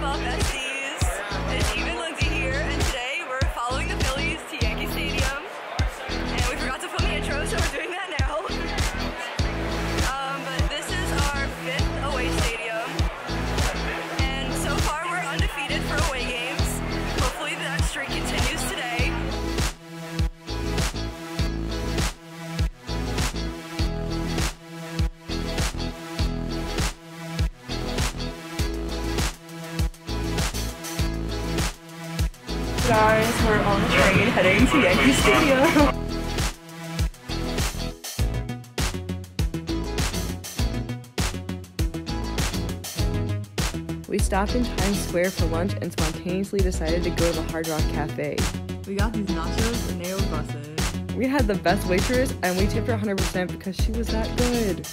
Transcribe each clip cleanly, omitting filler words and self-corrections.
up, besties? It's even Lindsay here, and today we're following the Phillies to Yankee Stadium. And we forgot to film the intro, so we're doing that now. But this is our 5th away stadium. And so far we're undefeated for away games. Hopefully that streak continues today. Guys, we're on the train heading to Yankee Stadium. We stopped in Times Square for lunch and spontaneously decided to go to the Hard Rock Cafe. We got these nachos and they were busted. We had the best waitress and we tipped her 100% because she was that good.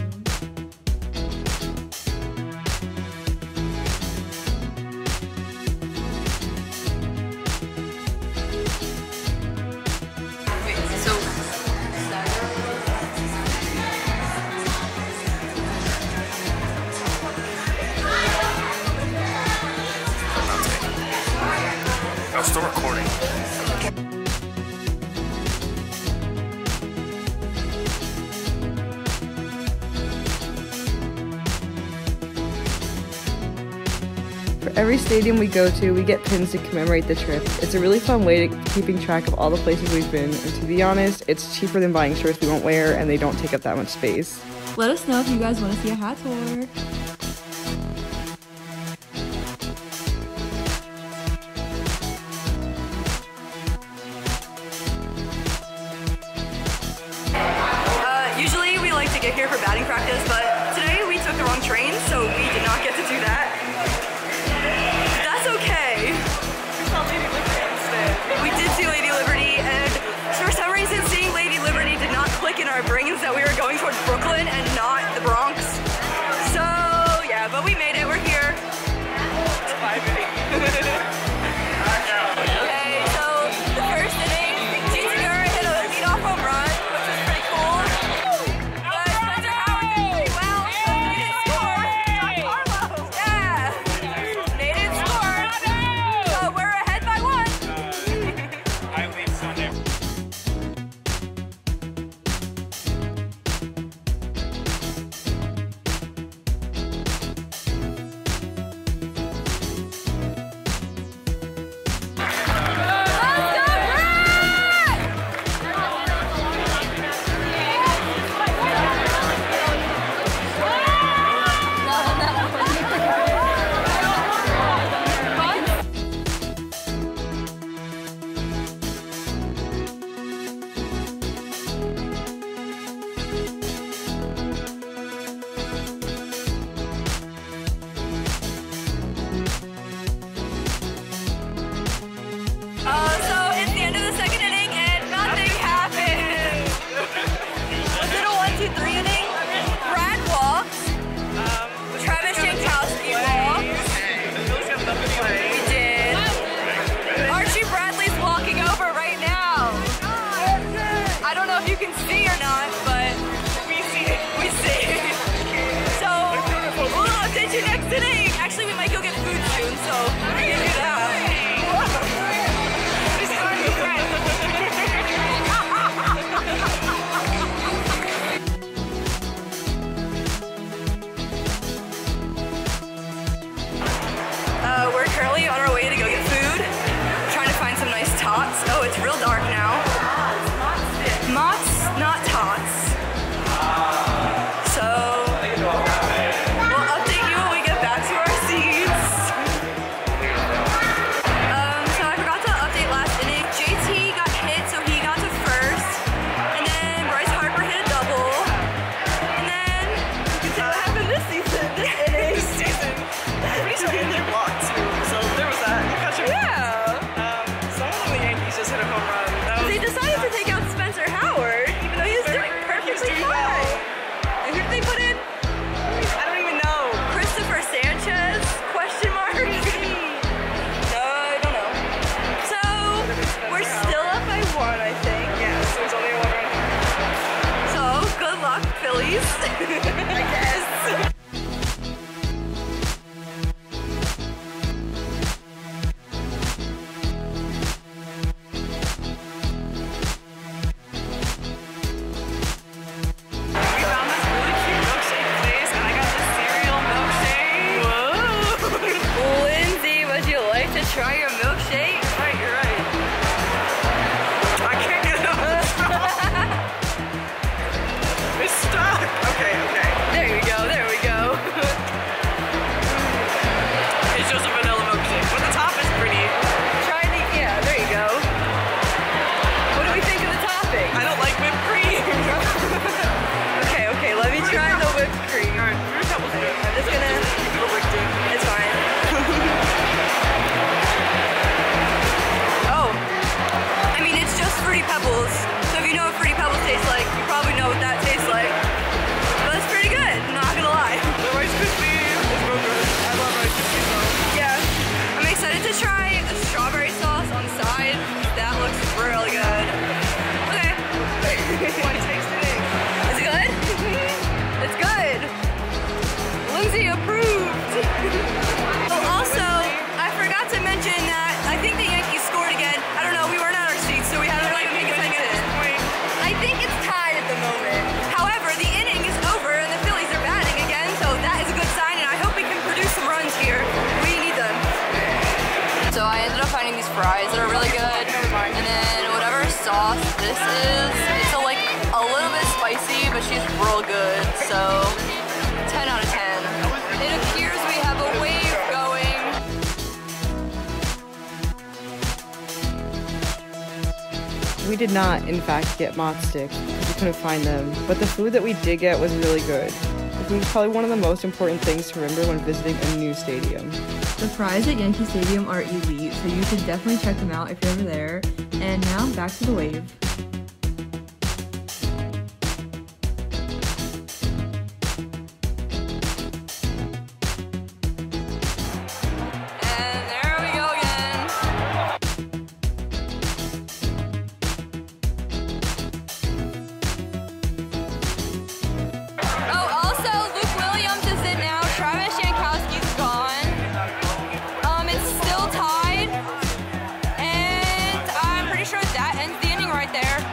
I'm still recording. For every stadium we go to, we get pins to commemorate the trip. It's a really fun way to keeping track of all the places we've been, and to be honest, it's cheaper than buying shirts we won't wear and they don't take up that much space. Let us know if you guys want to see a hat tour. Usually we like to get here for batting practice, but today we took the wrong train, so we did not get to do that. That's okay. We saw Lady Liberty instead. We did see Lady Liberty, and for some reason seeing Lady Liberty did not click in our brains that we were going towards Brooklyn and not the Bronx. So yeah, but we made it, we're here. Okay, so the first inning, hit a leadoff home run, which was pretty cool. So it's the end of the second inning and nothing happened. Was it a 1-2-3 inning? Brad walked. Travis Jankowski walked. We did. Archie Bradley's walking over right now. I don't know if you can see or not, but we see. We see. So we'll update you next inning. Actually, we might go get food soon, so we can do that. We're currently on our way to go get food. Trying to find some nice tots. Oh, it's real dark now. Mott's, not tots. So we'll update you when we get back to our seats. So I forgot to update last inning. JT got hit, so he got to first. And then Bryce Harper hit a double. And then you can see what happened this season, this inning. Pretty sure Yankee blocked too, so there was that. Try your milkshake. Right, you're right. I can't get it off the straw. It's stuck. Okay, okay. There we go, there we go. It's just a vanilla milkshake, but the top is pretty. Try the, yeah, there you go. What do we think of the topping? I don't like whipped cream. Okay, okay, let me try the whipped cream. Alright, Fruity Pebbles good. I'm just gonna, it's fine. Oh, I mean, it's just Fruity Pebbles. So if you know what Fruity Pebbles tastes like, you probably know what that tastes like. But it's pretty good, not gonna lie. The Rice Krispies is real good. I love Rice Krispies though. Yeah, I'm excited to try the strawberry sauce on the side. That looks really good. Okay. What tastes it? Is it good? It's good. Lindsay approved. Oh, also, I forgot to mention that I think the Yankees scored again. I don't know, we weren't at our seats, so we haven't really paid attention. I think it's tied at the moment. However, the inning is over and the Phillies are batting again, so that is a good sign, and I hope we can produce some runs here. We need them. So I ended up finding these fries that are really good, and then whatever sauce this is, it's like a little bit spicy, but she's real good, so 10 out of 10. It appears we have a wave going. We did not, in fact, get mott sticks because we couldn't find them, but the food that we did get was really good. The food is probably one of the most important things to remember when visiting a new stadium. The fries at Yankee Stadium are elite, so you should definitely check them out if you're ever there. And now, back to the wave. And there we go again. Oh, also, Luke Williams is in now. Travis Jankowski's gone. It's still tied. And I'm pretty sure that ends the inning right there.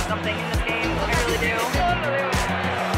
something in this game. I really do.